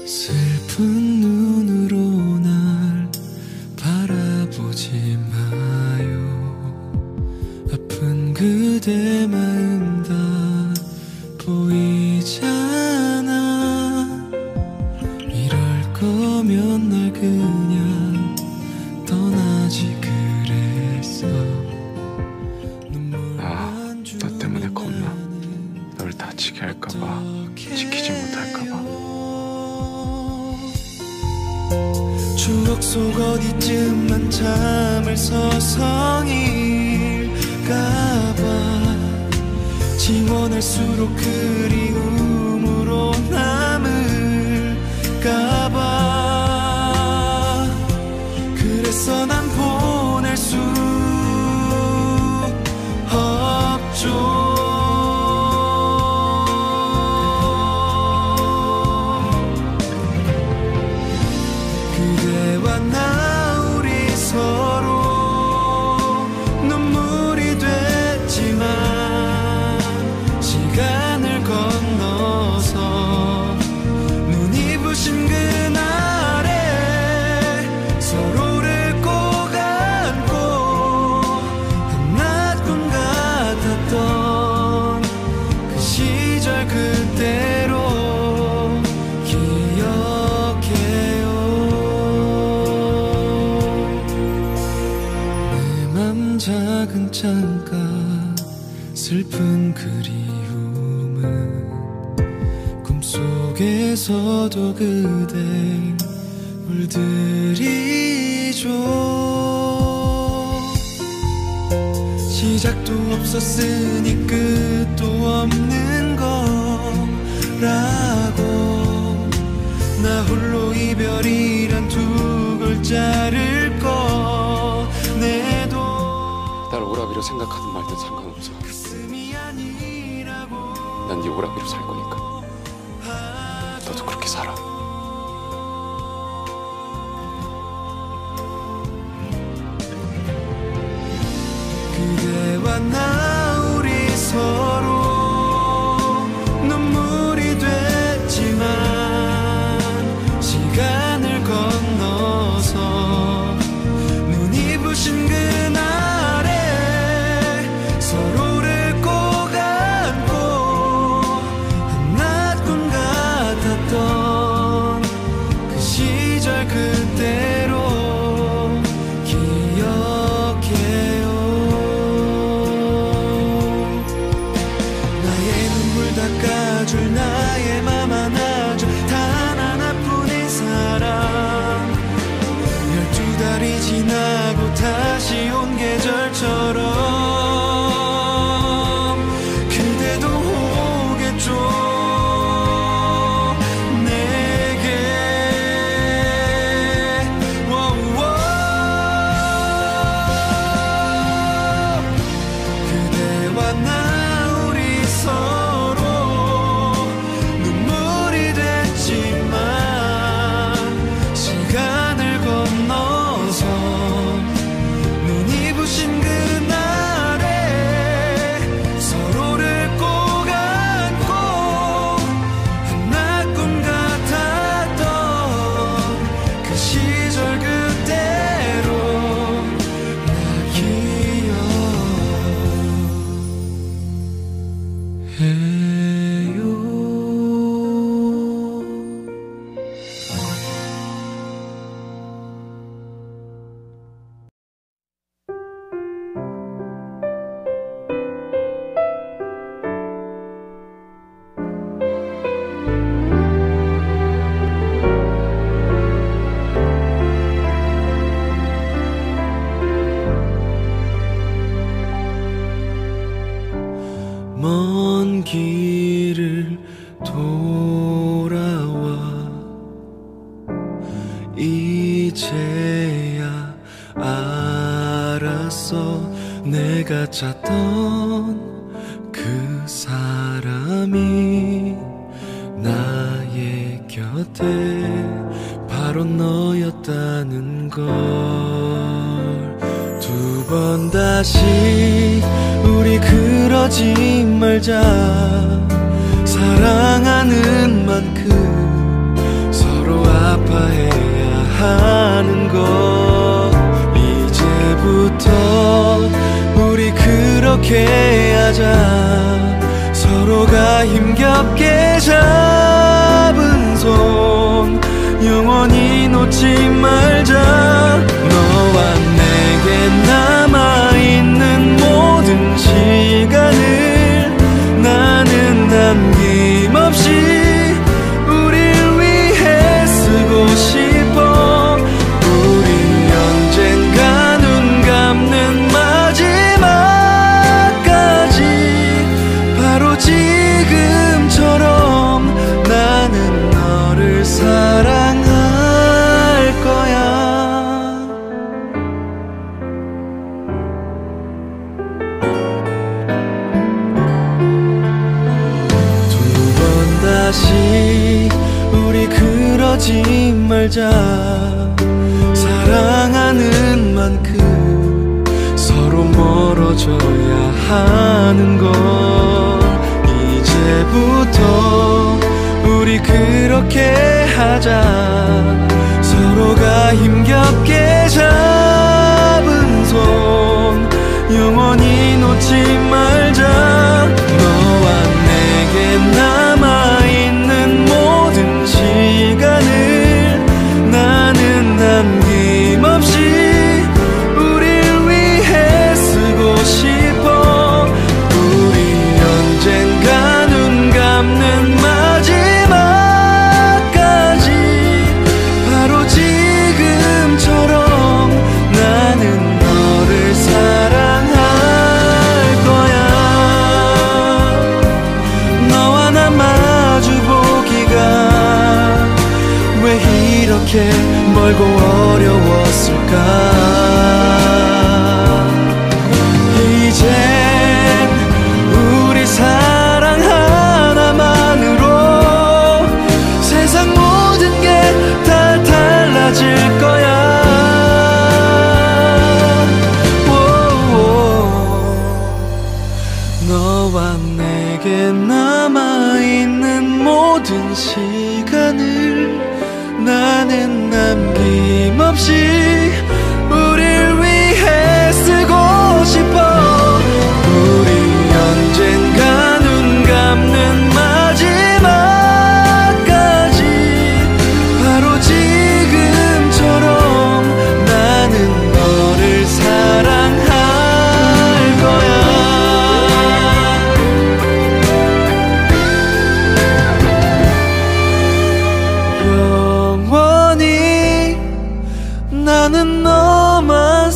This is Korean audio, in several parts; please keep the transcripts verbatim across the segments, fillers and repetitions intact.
슬픈 눈으로 날 바라보지 마요. 아픈 그대 마음 다 보이잖아. 이럴 거면 날 그냥 떠나지 그랬어. 아, 너 때문에 겁나. 널 다치게 할까봐, 지키지 못할까봐. 추억 속 어디쯤만 잠을 서성일까봐. 지원할수록 그리움으로 남을까봐. 그래서 난 보낼 수 없죠. 그대와 나 우리 서로 눈물이 됐지만 시간을 건너서 눈이 부신 그날에 서로를 꼭 안고 한낮 꿈 같았던 그 시절 그대로 기억해요. 내 맘 작은 창가 슬픈 그리움은 꿈속에서도 그댈 물들이죠. 시작도 없었으니 끝도 없는 거라고. 나 홀로 이별이란 두 글자를 꺼내도 날 오라비로 생각하든 말든 상관없어. 난 네 오라비로 살 거니까. 너도 그렇게 살아. 그대와 나 우리 서로 눈물이 됐지만 시간을 건너서 눈이 부신 그날에 서로를 꼭 안고 한낮 꿈 같았던 그 시절 그대로 기억해요. 나의 눈물 닦아줄 나의 맘 안아줄 단 하나뿐인 사람. 열두 달이 지나고 다시 온 계절처럼 그대도 오겠죠. 내게 워우워. 그대와 나 우리 서로 눈물이 됐지만 시간을 건너서 눈이 부신 그날에 서로를 꼭 안고 한낮 꿈 같았던 그 시절 그대로 나 기억해요. 먼 길을 돌아와 이제야 알았어. 내가 찾던 그 사람이 나의 곁에 바로 너였다는 걸. 두 번 다시 우리 그러지 말자. 사랑하는 만큼 서로 갚아야 하는 것. 이제부터 우리 그렇게 하자. 서로가 힘겹게 잡은 손 영원히 놓지 말자. 너와 내게 남아있는 모든 시간을 나는 남김없이 우릴 위해 쓰고 싶어. 우리 언젠가 눈 감는 마지막까지 바로 지금처럼 나는 너를 사랑할 거야. 두 번 다시 우리 그러지 말자. 사랑하는 만큼 서로 멀어져야 하는 걸. 이제부터 우리 그렇게 하자. 서로가 힘겹게 잡은 손 영원히 놓지 말자. 너와 내게 남아있는 모든 시간을 나는 남김없이 우릴 위해 쓰고 싶어. 우리 언젠가 눈 감는 마지막까지 바로 지금처럼 나는 너를 사랑할 거야. 너와 나 마주보기가 왜 이렇게 멀고 어려웠을까. 이젠 우리 사랑 하나만으로 세상 모든 게 다 달라질 거야. 너와 내게 남아있는 모든 시간을 나는 남김없이 우릴 위해 쓰고 싶어. 우리 언젠가 눈 감는 마지막까지 바로 지금처럼 나는 너를 사랑할 거야. 영원히 나는 너만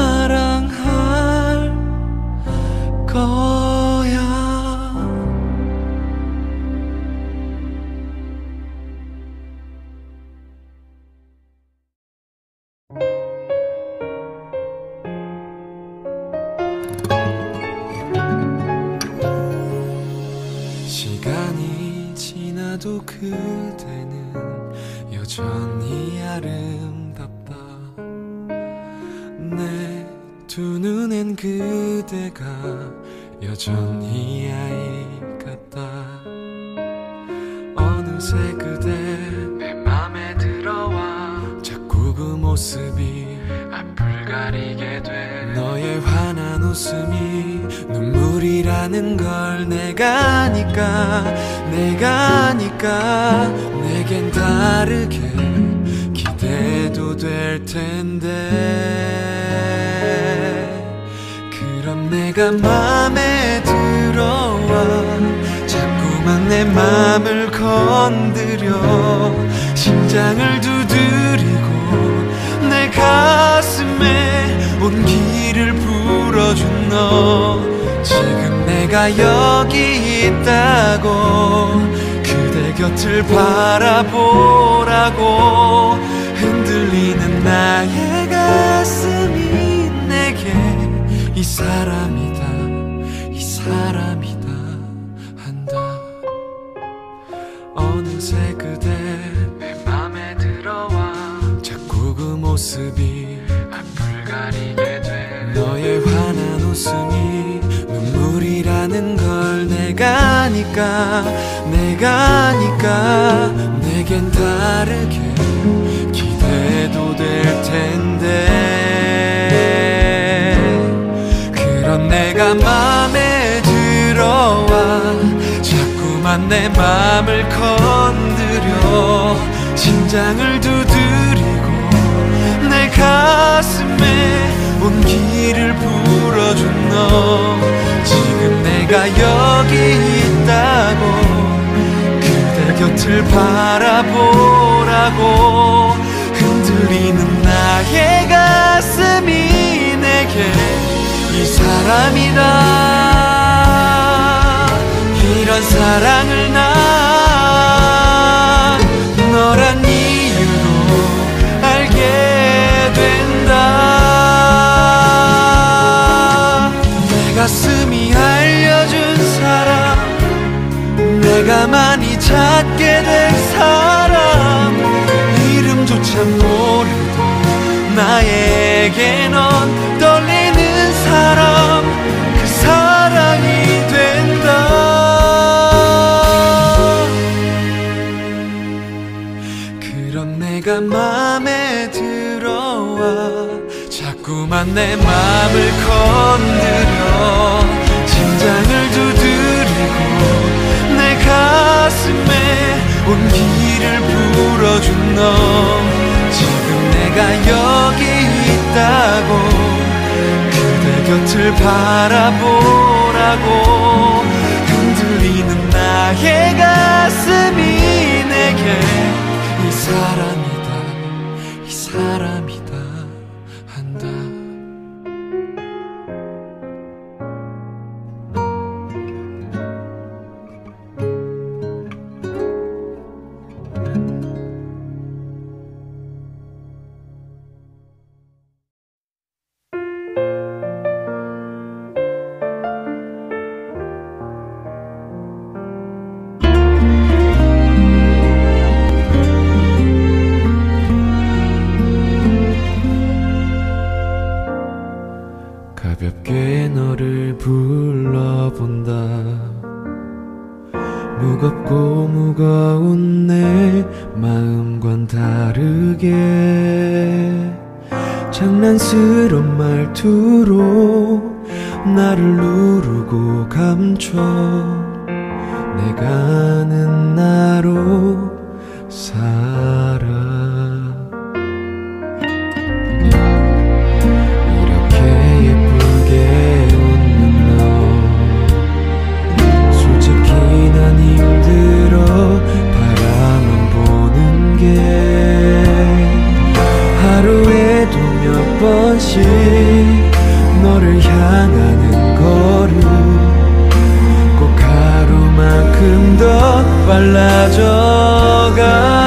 사랑할 거야. 시간이 지나도 그대는 여전히 아름답다. 내 두 눈엔 그대가 여전히 아이 같다. 어느새 그대 내 맘에 들어와 자꾸 그 모습이 앞을 가리게 돼. 너의 환한 웃음이 눈물이라는 걸 내가 아니까 내가 아니까 내겐 다르게 기대도 될 텐데. 그럼 내가 맘에 들어와 자꾸만 내 맘을 건드려 심장을 두드리고 내 가슴에 온기를 불어준 너. 지금 내가 여기 있다고 그대 곁을 바라보라고 흔들리는 나의 가슴이 내게 이 사람이다 이 사람이다 한다. 어느새 그대 내 맘에 들어와 자꾸 그 모습이 앞을 가리게 돼. 너의 환한 웃음이 눈물이라는 걸 내가 내가 니까 내가 니까 내겐 다르게 기대도 될 텐데 그런 내가 맘에 들어와 자꾸만 내 맘을 건드려 심장을 두드리고 내 가슴에 온기를 불어준 너 지금 내가 여기 있다고 그대 곁을 바라보라고 흔들리는 나의 가슴이 내게 이 사람이다 이런 사랑을 난 너란 이유로 알게 된다 내 가슴이 알려준 사람 내가 많이 찾게 된 사람 이름조차 모르도 나에게 넌 떨리는 사람 그 사랑이 된다 그런 내가 맘에 들어와 자꾸만 내 맘을 건드려 심장을 두드리고 내 가슴에 온기를 불어준 너 지금 내가 여기 있다고 그대 곁을 바라보라고 흔들리는 나의 가슴이 내게 이 사람이다 이 사람이다 한다 가볍게 너를 불러본다 무겁고 무거운 내 마음과는 다르게 장난스러운 말투로 나를 누르고 감춰 내가 아는 나로 살아 난 힘들어 바라만 보는 게 하루에도 몇 번씩 너를 향하는 걸음 꼭 하루만큼 더 빨라져가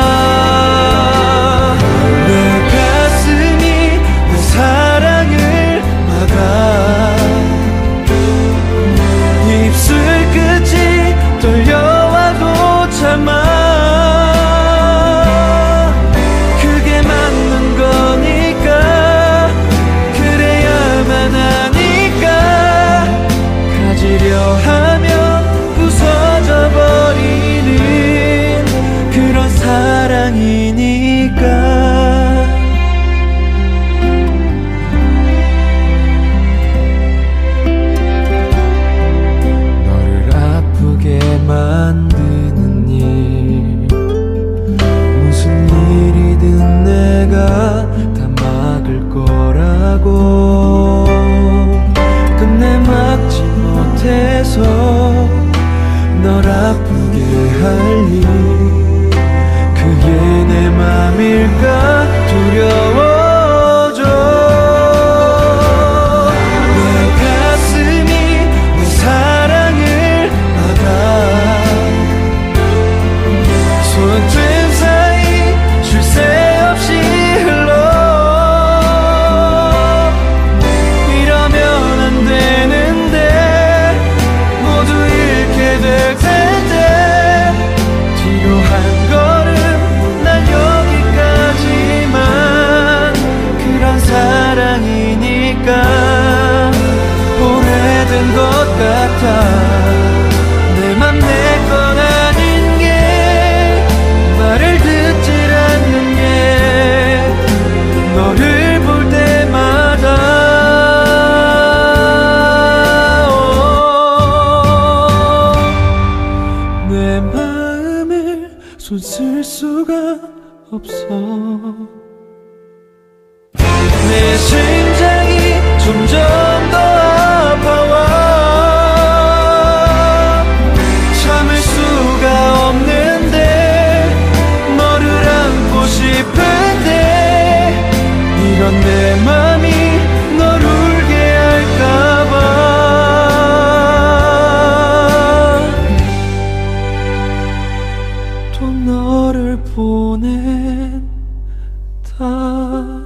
내 가슴이 내 사랑을 막아 입술 끝이 떨려와도 참아 그게 맞는 거니까 그래야만 하니까 가지려 하면 부서져 버리는 그런 사랑이니까 만드는 일 무슨 일이든 내가 다 막을 거라고 끝내 막지 못해서 널 아프게 할 일 그게 내 맘일까 두려워져 내 가슴이 내 사랑을 막아 손등 사이 쉴 새 없이 흘러 이러면 안 되는데 모두 잃게 될 텐데 뒤로 한 걸음 난 여기까지 손 쓸 수가 없어. 내 심장이 점점 더 아파와. 참을 수가 없는데 너를 안고 싶은데 이런 내 맘이 널 울게 할까봐. 또 너를 보낸다.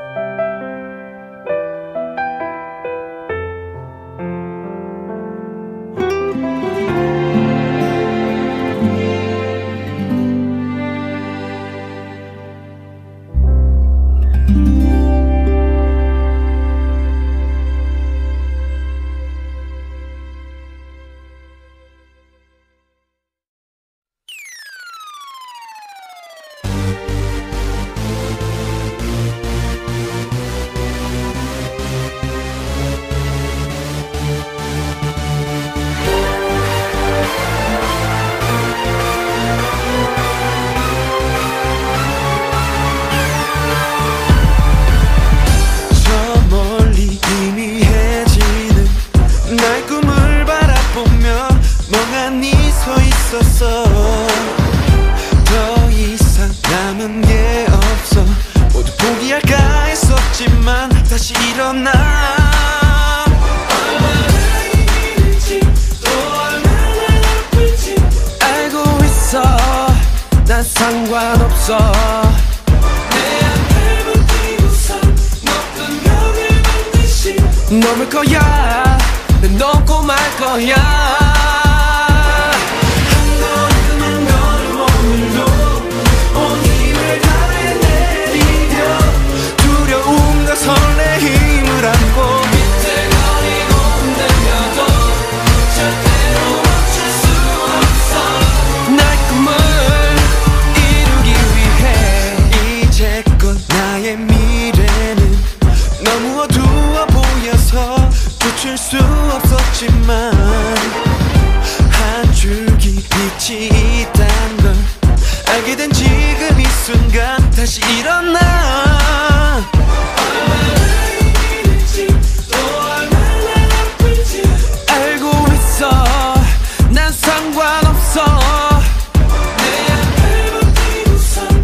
더 이상 남은 게 없어. 모두 포기할까 했었지만 다시 일어나. 얼마나 힘들지 또 얼마나 아플지 알고 있어. 난 상관없어. 내 앞을 버티고선 높은 벽을 반드시 넘을 거야. 난 넘고 말 거야. 설레임을 안고 비틀거리고 흔들려도 절대로 멈출 수 없어. 날 꿈을 이루기 위해 이제껏 나의 미래는 너무 어두워 보여서 쫓을 수 없었지만 한 줄기 빛이 있단 걸 알게 된 지금 이 순간 다시 일어나.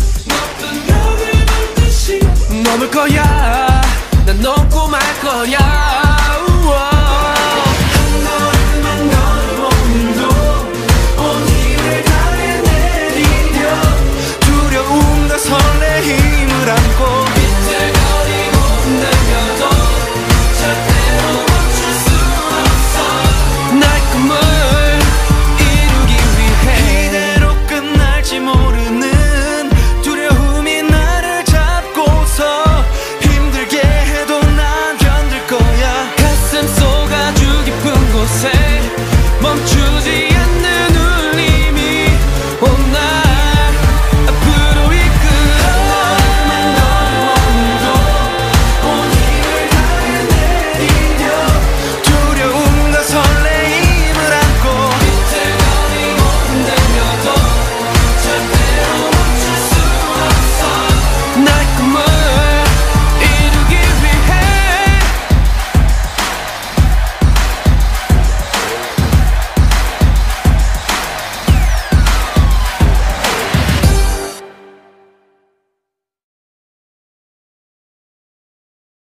넘을 거야. 난 넘고 말 거야.